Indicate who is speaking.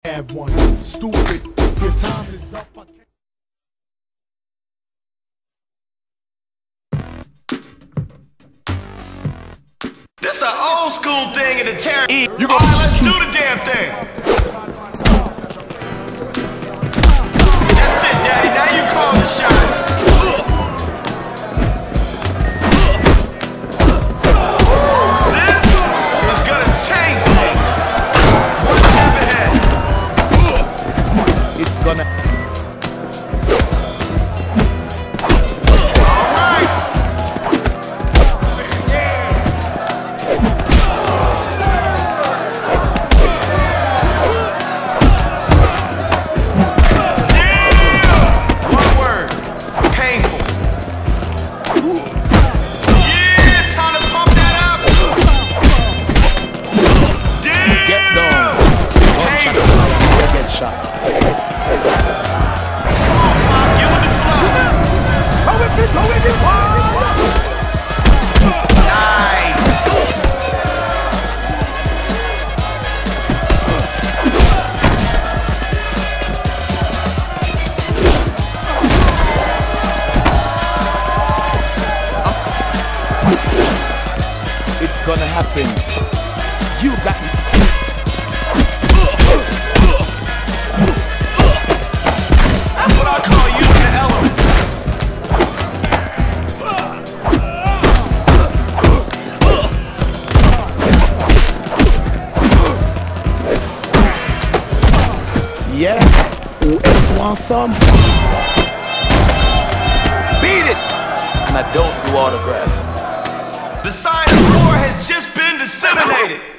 Speaker 1: have one. Stupid, your time is up.
Speaker 2: This an old school thing in the Terrordome. Alright, let's do the damn thing. That's it, Daddy. Now you call the shots. This is gonna change things. One step ahead.
Speaker 3: It's gonna. It's gonna happen. You got me.
Speaker 2: That's what I call using the element.
Speaker 3: Yeah. Who wants some? Beat it! And I don't do autographs.
Speaker 2: The sign of war has just been disseminated.